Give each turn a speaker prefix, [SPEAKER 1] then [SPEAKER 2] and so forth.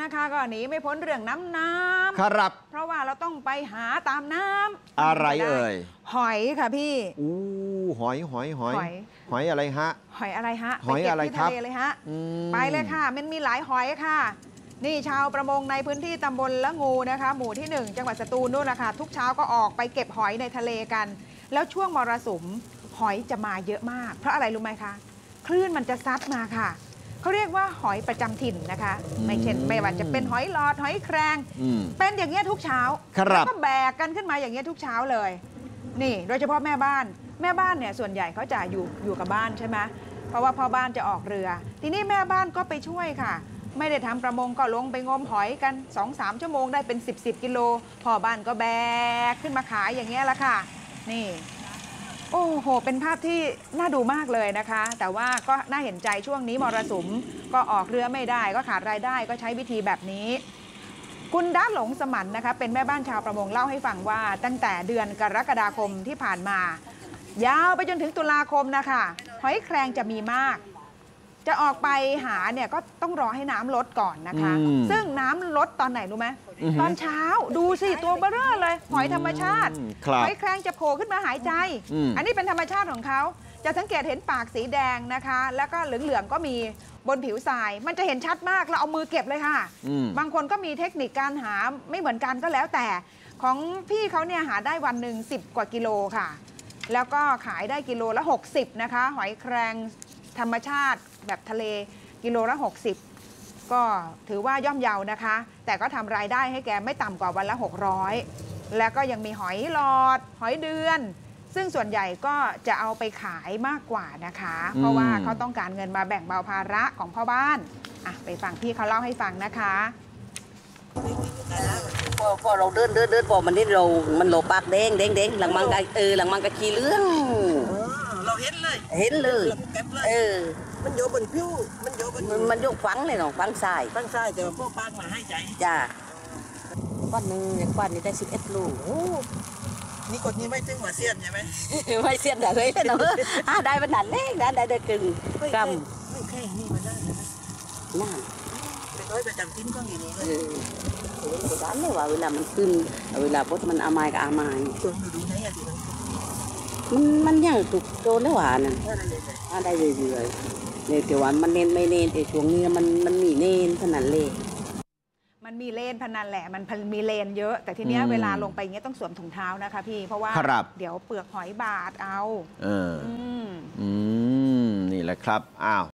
[SPEAKER 1] นะคะก็หนีไม่พ้นเรื่องน้ำ
[SPEAKER 2] ครับ
[SPEAKER 1] เพราะว่าเราต้องไปหาตามน้ำ
[SPEAKER 2] อะไรเอ่ย
[SPEAKER 1] หอยค่ะพี่
[SPEAKER 2] อู้หอยอะไรฮะ
[SPEAKER 1] หอยอะไรฮะ
[SPEAKER 2] หอยอะไรครับ
[SPEAKER 1] ไปเก็บที่ทะเลเลยฮะไปเลยค่ะมันมีหลายหอยค่ะนี่ชาวประมงในพื้นที่ตำบลละงูนะคะหมู่ที่ 1 จังหวัดสตูลนู่นแหละค่ะทุกเช้าก็ออกไปเก็บหอยในทะเลกัน แล้วช่วงมรสุมหอยจะมาเยอะมากเพราะอะไรรู้ไหมคะคลื่นมันจะซัดมาค่ะเขาเรียกว่าหอยประจำถิ่นนะคะไม่ว่าจะเป็นหอยหลอดหอยแครงเป็นอย่างเงี้ยทุกเช้าแล้วก็แบกกันขึ้นมาอย่างเงี้ยทุกเช้าเลยนี่โดยเฉพาะแม่บ้านเนี่ยส่วนใหญ่เขาจะอยู่กับบ้านใช่ไหมเพราะว่าพ่อบ้านจะออกเรือทีนี้แม่บ้านก็ไปช่วยค่ะไม่ได้ทำประมงก็ลงไปงมหอยกัน 2-3 ชั่วโมงได้เป็น10กิโลพ่อบ้านก็แบกขึ้นมาขายอย่างเงี้ยละค่ะนี่โอ้โหเป็นภาพที่น่าดูมากเลยนะคะแต่ว่าก็น่าเห็นใจช่วงนี้มรสุมก็ออกเรือไม่ได้ก็ขาดรายได้ก็ใช้วิธีแบบนี้คุณด้าหลงสมันนะคะเป็นแม่บ้านชาวประมงเล่าให้ฟังว่าตั้งแต่เดือนกรกฎาคมที่ผ่านมายาวไปจนถึงตุลาคมนะคะหอยแครงจะมีมากจะออกไปหาเนี่ยก็ต้องรอให้น้ำลดก่อนนะคะซึ่งน้ำลดตอนไหนรู้ไหมตอนเช้าดูสิตัวเบ้อเร่อเลยหอยธรรมชาติหอยแครงจะโผล่ขึ้นมาหายใจอันนี้เป็นธรรมชาติของเขาจะสังเกตเห็นปากสีแดงนะคะแล้วก็เหลืองๆก็มีบนผิวทรายมันจะเห็นชัดมากเราเอามือเก็บเลยค่ะบางคนก็มีเทคนิคการหาไม่เหมือนกันก็แล้วแต่ของพี่เขาเนี่ยหาได้วันหนึ่ง10 กว่ากิโลค่ะแล้วก็ขายได้กิโลละ60นะคะหอยแครงธรรมชาติแบบทะเลกิโลละ60ก็ถือว่าย่อมเยานะคะแต่ก็ทำรายได้ให้แกไม่ต่ำกว่าวันละ600แล้วก็ยังมีหอยหลอดหอยเดือนซึ่งส่วนใหญ่ก็จะเอาไปขายมากกว่านะคะเพราะว่าเขาต้องการเงินมาแบ่งเบาภาระของพ่อบ้านไปฟังพี่เขาเล่าให้ฟังนะคะ
[SPEAKER 3] พอเราเดินพอมันนี่มันโลปากแดงหลังมังกหลังมังกะขี้เรื่อง
[SPEAKER 4] เราเห็นเลยมันโยบนผิว
[SPEAKER 3] มันยกฟังเลยเนาะฟังทราย
[SPEAKER 4] แต่ว่าพวกปากมาให้ใจ
[SPEAKER 3] จ้าวันนึงอย่างวันนี้ได้11 ลูก
[SPEAKER 4] นี่กดนี้ไม่ถึงหัวเสี้ยนใช่ไหม
[SPEAKER 3] ไม่เสี้ยนเลยเนาะได้เป็นหนันเล็กนะได้กึ่งกำ
[SPEAKER 4] ไม่แค่นี้มาได้
[SPEAKER 3] นั่น
[SPEAKER 4] เป็นร้อยประจำทิ้นก็อย่างนี้เลย
[SPEAKER 3] ร้านเลยว่าเวลามันขึ้นเวลาบดมันอามายกับอามาย
[SPEAKER 4] ช่วงดูไหนอะ
[SPEAKER 3] มันยังถูกโดนได้หวานน่ะได้เรื่อยๆเนี่ยแต่ว่ามันเน้นไม่เน้นแต่ช่วงนี้มันมีเน้นขนาดเลย
[SPEAKER 1] มันมีเลนพนันแหละมันมีเลนเยอะแต่ทีเนี้ยเวลาลงไปอย่างเงี้ยต้องสวมถุงเท้านะคะพี่เพราะว่าเดี๋ยวเปลือกหอยบาดเอา
[SPEAKER 2] นี่แหละครับอ้าว